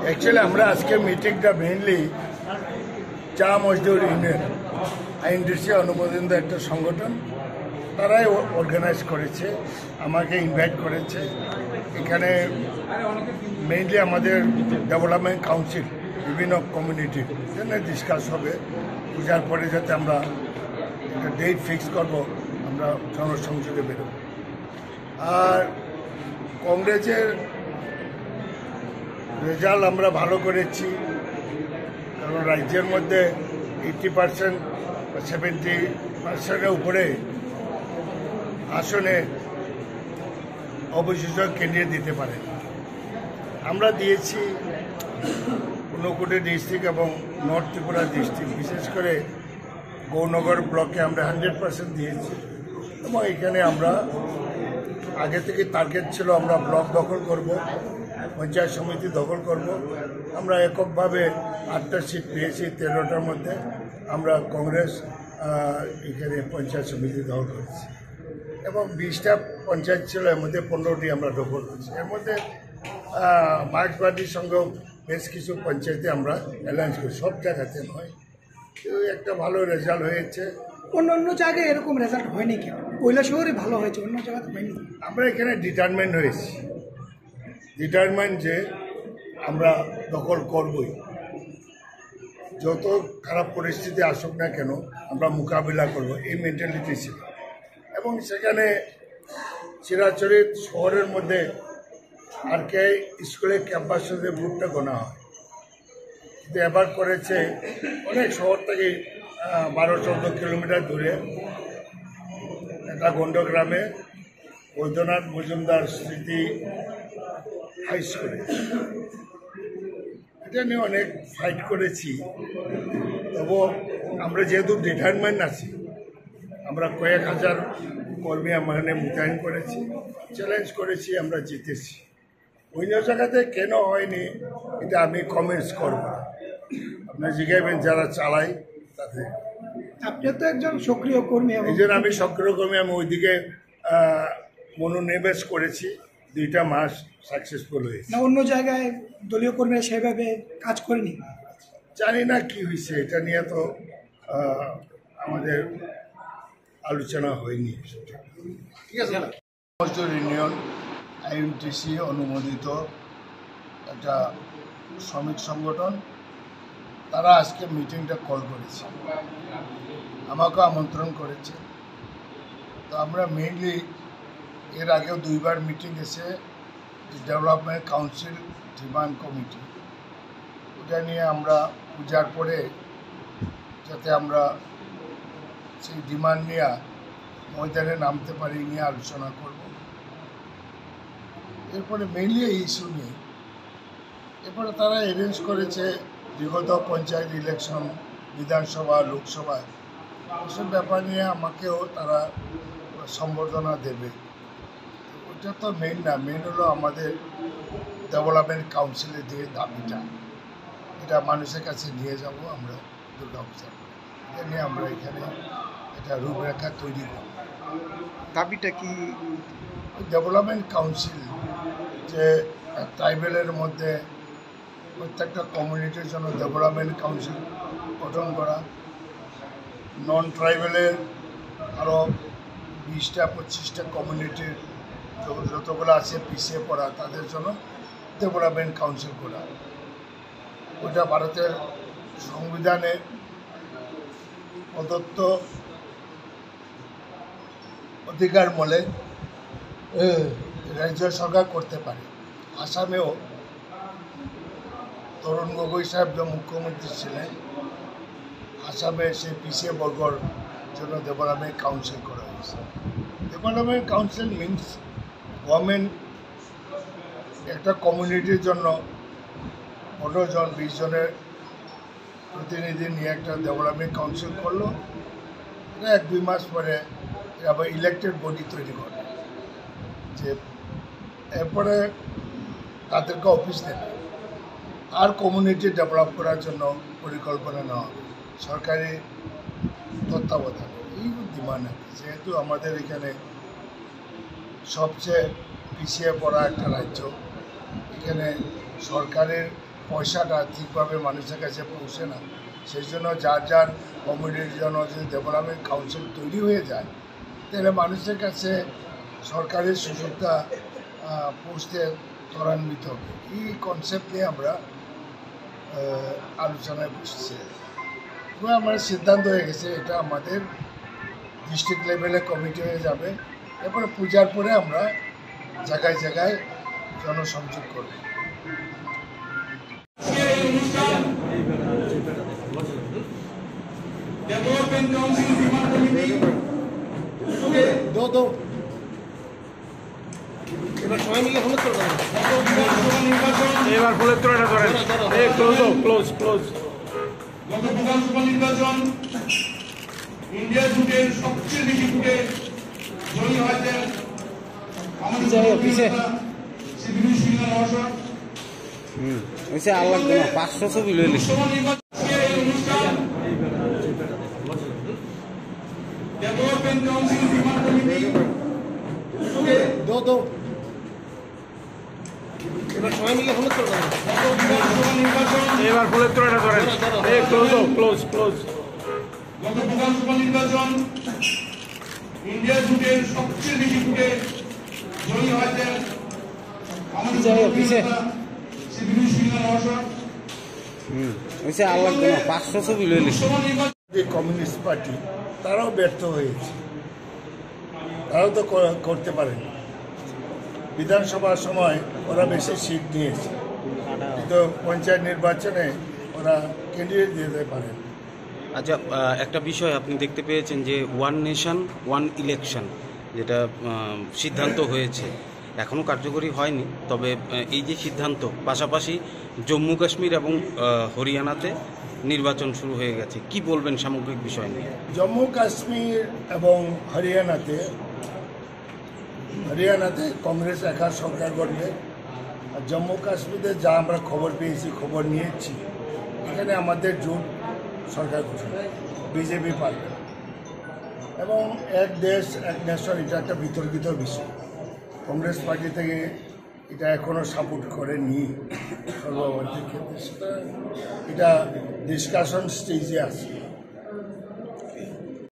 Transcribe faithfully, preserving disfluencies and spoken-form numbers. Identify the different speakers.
Speaker 1: Actually আমরা আজকে মিটিংটা মেইনলি চা মজদুর ইউনিয়ন আইএনটিসি অনুমোদিত একটা সংগঠন, তারাই অর্গানাইজ করেছে, আমাকে ইনভাইট করেছে। এখানে মেইনলি আমাদের ডেভেলপমেন্ট কাউন্সিল বিভিন্ন কমিউনিটির জন্য ডিসকাস হবে। পূজার পরে যাতে আমরা একটা ডেট ফিক্স করব, আমরা জনসংযোগে বেরোব। আর কংগ্রেসের রেজাল্ট আমরা ভালো করেছি, কারণ রাজ্যের মধ্যে এইটি পার্সেন্ট সেভেন্টি পার্সেন্টের উপরে আসনে অপোজিশন ক্যান্ডিডেট দিতে পারে। আমরা দিয়েছি ঊনকোটি ডিস্ট্রিক্ট এবং নর্থ ত্রিপুরা ডিস্ট্রিক্ট, বিশেষ করে গৌরনগর ব্লকে আমরা হান্ড্রেড পার্সেন্ট দিয়েছি। এবং এখানে আমরা আগে থেকে টার্গেট ছিল আমরা ব্লক দখল করব, পঞ্চায়েত সমিতি দখল করব। আমরা এককভাবে আটটা সিট পেয়েছি, তেরোটার মধ্যে আমরা কংগ্রেস এখানে পঞ্চায়েত সমিতি দখল করেছি এবং বিশটা পঞ্চায়েত ছিল, এর মধ্যে পনেরোটি আমরা দখল করেছি। এর মধ্যে মার্ক্সবাদীর সঙ্গেও বেশ কিছু পঞ্চায়েতে আমরা অ্যালায়েন্স করি, সব জায়গাতে নয়। একটা ভালো রেজাল্ট হয়েছে।
Speaker 2: অন্য অন্য জায়গায় এরকম রেজাল্ট হয়নি কেন? কৈলাসহরে ভালো হয়েছে, অন্য জায়গাতে হয়নি।
Speaker 1: আমরা এখানে ডিটারমেন্ট হয়েছি, ডিটারমেন্ট যে আমরা দখল করবই, যত খারাপ পরিস্থিতি আসুক না কেন আমরা মোকাবিলা করব, এই মেন্টালিটি ছিল। এবং সেখানে চিরাচরিত শহরের মধ্যে আর কে স্কুলের ক্যাম্পাসে গ্রুপটা গোনা হয়, কিন্তু এবার করেছে অনেক শহর থেকে বারো চোদ্দ কিলোমিটার দূরে একটা গন্ডগ্রামে বৈদ্যনাথ মজুমদার স্মৃতি হাই স্কুলে। এটা নিয়ে অনেক ফাইট করেছি, তবু আমরা যেহেতু ডিটারমেন্ট আছি, আমরা কয়েক হাজার কর্মী আমাকে মোতায়েন করেছি, চ্যালেঞ্জ করেছি, আমরা জিতেছি। অন্য জায়গাতে কেন হয়নি এটা আমি কমেন্টস করব, আপনার জিজ্ঞাসবেন যারা চালাই তাতে।
Speaker 2: আপনি তো একজন সক্রিয় কর্মী,
Speaker 1: এই জন্য আমি সক্রিয় কর্মী, আমি ওইদিকে মনোনিবেশ করেছি, দুইটা মাস সাকসেসফুল হয়েছে।
Speaker 2: না অন্য জায়গায় দলীয় কর্মীরা সেভাবে কাজ করেনি,
Speaker 1: জানি না কি হয়েছে, এটা নিয়ে তো আমাদের আলোচনা হয়নি। ঠিক আছে, মজদুর ইউনিয়ন আইএনটিসি অনুমোদিত একটা শ্রমিক সংগঠন, তারা আজকে মিটিংটা কল করেছে, আমাকেও আমন্ত্রণ করেছে। তো আমরা মেইনলি এর আগেও দুইবার মিটিং এসে ডেভেলপমেন্ট কাউন্সিল ডিমান্ড কমিটি, ওটা নিয়ে আমরা পূজার পরে যাতে আমরা সেই ডিমান্ড নিয়ে ময়দানে নামতে পারি নিয়ে আলোচনা করব। এরপরে মেইনলি এই ইস্যু নিয়ে এরপরে তারা অ্যারেঞ্জ করেছে বিগত পঞ্চায়েত ইলেকশন, বিধানসভা, লোকসভা, এসব ব্যাপার নিয়ে আমাকেও তারা সম্বর্ধনা দেবে। ওটা তো মেইন না, মেইন হলো আমাদের ডেভেলপমেন্ট কাউন্সিলের যে দাবিটা, এটা মানুষের কাছে নিয়ে যাব আমরা দুর্গা পূজা, এটা নিয়ে আমরা এখানে একটা রূপরেখা তৈরি করব।
Speaker 3: দাবিটা কি?
Speaker 1: ডেভেলপমেন্ট কাউন্সিল যে ট্রাইবেলের মধ্যে প্রত্যেকটা কমিউনিটির জন্য ডেভেলপমেন্ট কাউন্সিল গঠন করা, নন ট্রাইবেলের আরও বিশটা পঁচিশটা কমিউনিটির যতগুলো আছে পিছিয়ে পড়া, তাদের জন্য ডেভেলপমেন্ট কাউন্সিল করা। ওটা ভারতের সংবিধানে প্রদত্ত অধিকার বলে রাজ্য সরকার করতে পারে। আসামেও তরুণ গগৈ সাহেব যে মুখ্যমন্ত্রী ছিলেন, আসামে সেই পিছিয়ে বর্গর জন্য ডেভেলপমেন্ট কাউন্সিল করা হয়েছে। ডেভেলপমেন্ট কাউন্সিল মিনস গভর্নমেন্ট একটা কমিউনিটির জন্য পনেরো জন বিশ জনের প্রতিনিধি নিয়ে একটা ডেভেলপমেন্ট কাউন্সিল করলো, এটা এক দুই মাস পরে আবার ইলেকটেড বডি তৈরি করে, যে এরপরে তাদেরকে অফিস দেবে আর কমিউনিটি ডেভেলপ করার জন্য পরিকল্পনা নেওয়া হবে সরকারি তত্ত্বাবধানে। এই ডিমান্ড, যেহেতু আমাদের এখানে সবচেয়ে পিছিয়ে পড়া একটা রাজ্য, এখানে সরকারের পয়সাটা ঠিকভাবে মানুষের কাছে পৌঁছে না। সেই জন্য যার যার কমিউনিটির জন্য যদি ডেভেলপমেন্ট কাউন্সিল তৈরি হয়ে যায় তাহলে মানুষের কাছে সরকারের সুযোগটা পৌঁছতে ত্বরান্বিত হবে। এই কনসেপ্ট নিয়ে আমরা আলোচনায় বসছি এবং আমার সিদ্ধান্ত হয়ে গেছে এটা আমাদের ডিস্ট্রিক্ট লেভেলে কমিটি হয়ে যাবে। এরপরে পূজার পরে আমরা জায়গায় জায়গায় জনসংযোগ করব।
Speaker 2: দো দো এবার সবাই মিলে হলো তো
Speaker 4: এবার ফুলের তোড়াটা ধরেন। এই ক্লোজ ক্লোজ ক্লোজ
Speaker 5: গত বিধানসভা নির্বাচন ইন্ডিয়া জুটের সবচেয়ে বেশি ভোটে জয়ী হয়েছেন আমাদের সিবিডি সিংহ মহাশয়।
Speaker 6: হুম ওইসে আল্লাহ পাঁচশো ছবি লইলি
Speaker 5: ডেভেলপমেন্ট কাউন্সিল ডিমান্ড কমিটি
Speaker 2: দো দো এবার সবাই মিলে হলো তো
Speaker 5: বিধানসভা নির্বাচন
Speaker 4: এবার ফুলের তোড়াটা ধরেন। এই ক্লোজ ক্লোজ ক্লোজ
Speaker 5: গত বিধানসভা নির্বাচন ইন্ডিয়া জুটের সবচেয়ে বেশি ভোটে জয়ী হয়েছেন আমাদের সিবিডি সিংহ মহাশয়।
Speaker 6: হুম ওইসে আল্লাহ পাঁচশো ছবি লইলি
Speaker 1: যে কমিউনিস্ট পার্টি তারাও ব্যর্থ হয়েছে, তারাও তো করতে পারেনি। বিধানসভার সময় ওরা বেশি সিট নিয়েছে, কিন্তু পঞ্চায়েত নির্বাচনে ওরা ক্যান্ডিডেট দিতে পারেন।
Speaker 6: আচ্ছা একটা বিষয় আপনি দেখতে পেয়েছেন যে ওয়ান নেশন ওয়ান ইলেকশন যেটা সিদ্ধান্ত হয়েছে এখনও কার্যকরী হয়নি, তবে এই যে সিদ্ধান্ত পাশাপাশি জম্মু কাশ্মীর এবং হরিয়ানাতে নির্বাচন শুরু হয়ে গেছে, কি বলবেন সামগ্রিক বিষয় নিয়ে?
Speaker 1: জম্মু কাশ্মীর এবং হরিয়ানাতে হরিয়ানাতে কংগ্রেস একা সরকার গঠবে, আর জম্মু কাশ্মীরে যা আমরা খবর পেয়েছি খবর নিয়েছি এখানে আমাদের জোট সরকার গঠন, বিজেপি পারবে এবং এক দেশ এক নেশন এটা একটা বিতর্কিত বিষয়। কংগ্রেস পার্টি থেকে এটা এখনও সাপোর্ট করেনি সর্বভারতীয় ক্ষেত্রে, সেটা এটা ডিসকাশন স্টেজে আছে।